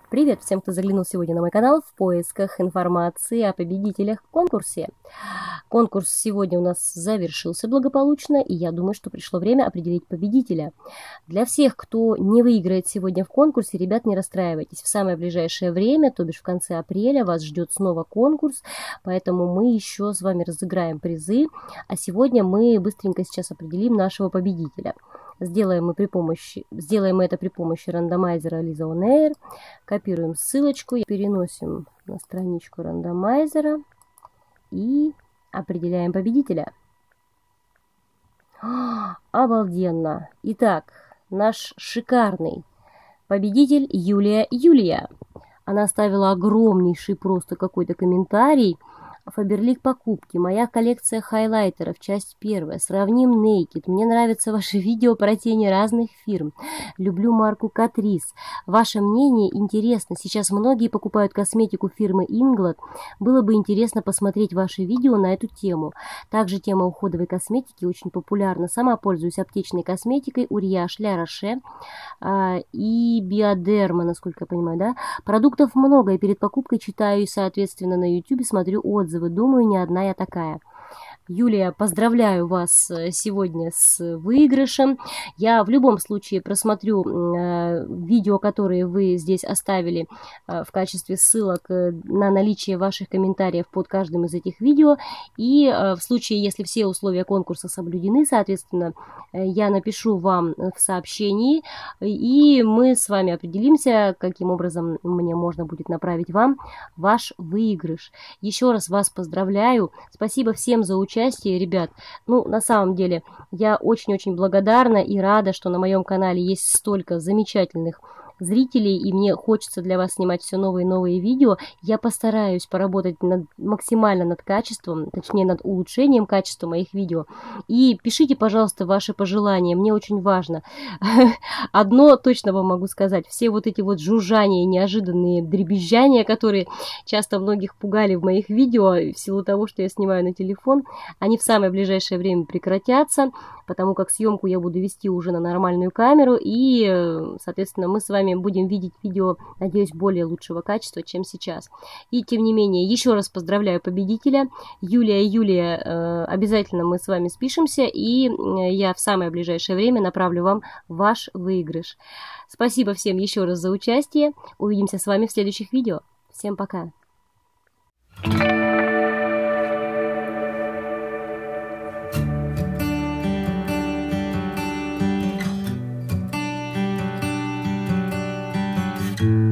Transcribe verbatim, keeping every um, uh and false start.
Привет всем, кто заглянул сегодня на мой канал в поисках информации о победителях в конкурсе. Конкурс сегодня у нас завершился благополучно, и я думаю, что пришло время определить победителя. Для всех, кто не выиграет сегодня в конкурсе, ребят, не расстраивайтесь. В самое ближайшее время, то бишь в конце апреля, вас ждет снова конкурс, поэтому мы еще с вами разыграем призы, а сегодня мы быстренько сейчас определим нашего победителя. Сделаем мы, при помощи, сделаем мы это при помощи рандомайзера Лиза On Air. Копируем ссылочку, переносим на страничку рандомайзера и определяем победителя. О, обалденно! Итак, наш шикарный победитель Юлия Юлия. Она оставила огромнейший просто какой-то комментарий. Фаберлик покупки. Моя коллекция хайлайтеров. Часть первая. Сравним Naked. Мне нравятся ваши видео про тени разных фирм. Люблю марку Catrice. Ваше мнение интересно. Сейчас многие покупают косметику фирмы Inglot. Было бы интересно посмотреть ваши видео на эту тему. Также тема уходовой косметики очень популярна. Сама пользуюсь аптечной косметикой Uriage La Roche э, и Bioderma, насколько я понимаю, да? Продуктов много, и перед покупкой читаю и, соответственно, на YouTube смотрю отзывы. Думаю, не одна я такая. Юлия, поздравляю вас сегодня с выигрышем. Я в любом случае просмотрю э, видео, которые вы здесь оставили э, в качестве ссылок э, на наличие ваших комментариев под каждым из этих видео. И э, в случае, если все условия конкурса соблюдены, соответственно, э, я напишу вам в сообщении, и мы с вами определимся, каким образом мне можно будет направить вам ваш выигрыш. Еще раз вас поздравляю. Спасибо всем за участие. Участие, ребят. Ну, на самом деле, я очень-очень благодарна и рада, что на моем канале есть столько замечательных зрителей, и мне хочется для вас снимать все новые и новые видео. Я постараюсь поработать над, максимально над качеством, точнее, над улучшением качества моих видео. И пишите, пожалуйста, ваши пожелания, мне очень важно. Одно точно вам могу сказать, все вот эти вот жужжания, неожиданные дребезжания, которые часто многих пугали в моих видео, в силу того, что я снимаю на телефон, они в самое ближайшее время прекратятся, потому как съемку я буду вести уже на нормальную камеру, и, соответственно, мы с вами будем видеть видео, надеюсь, более лучшего качества, чем сейчас. И, тем не менее, еще раз поздравляю победителя. Юлия, Юлия, э, обязательно мы с вами спишемся, и я в самое ближайшее время направлю вам ваш выигрыш. Спасибо всем еще раз за участие. Увидимся с вами в следующих видео. Всем пока! Thank you.